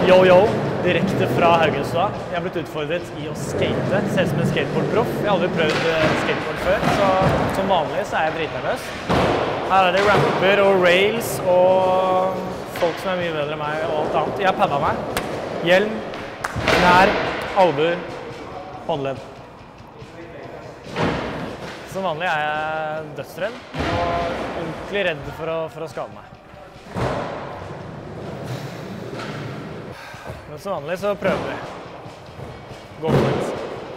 Yo-yo, direkte fra Haugenstua. Jeg har blitt utfordret i å skate, selv som en skateboardproff. Jeg har aldri prøvd skateboard før, så som vanlig så er jeg dritnervøs. Her er det ramper og rails og folk som er mye bedre enn meg og alt annet. Jeg padda meg. Hjelm, knær, albuer, håndledd. Som vanlig er jeg dødsredd og ordentlig redd for å skade meg. Men som vanlig så prøver vi. Go for it.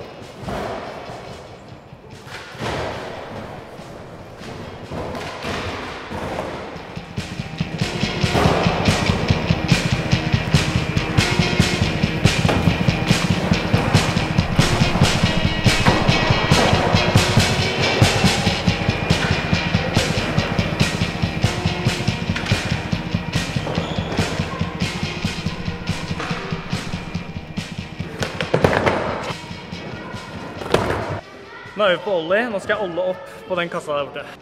Nå er vi på ollie. Nå skal jeg olle opp på den kassa der borte.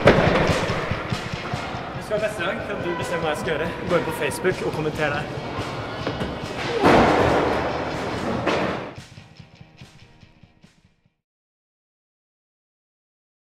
Neste gang kan du bestemme hva jeg skal gjøre. Gå inn på Facebook og kommenter der.